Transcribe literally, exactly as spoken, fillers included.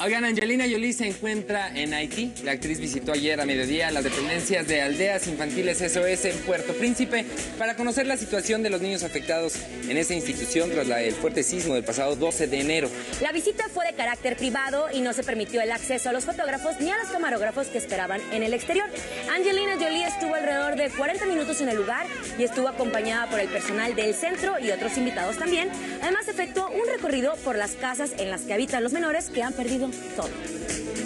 Oigan, Angelina Jolie se encuentra en Haití. La actriz visitó ayer a mediodía las dependencias de Aldeas Infantiles S O S en Puerto Príncipe para conocer la situación de los niños afectados en esa institución tras la, el fuerte sismo del pasado doce de enero. La visita fue de carácter privado y no se permitió el acceso a los fotógrafos ni a los camarógrafos que esperaban en el exterior. Angelina Jolie estuvo alrededor de cuarenta minutos en el lugar y estuvo acompañada por el personal del centro y otros invitados también. Además, efectuó un recorrido por las casas en las que habitan los menores que han perdido todo.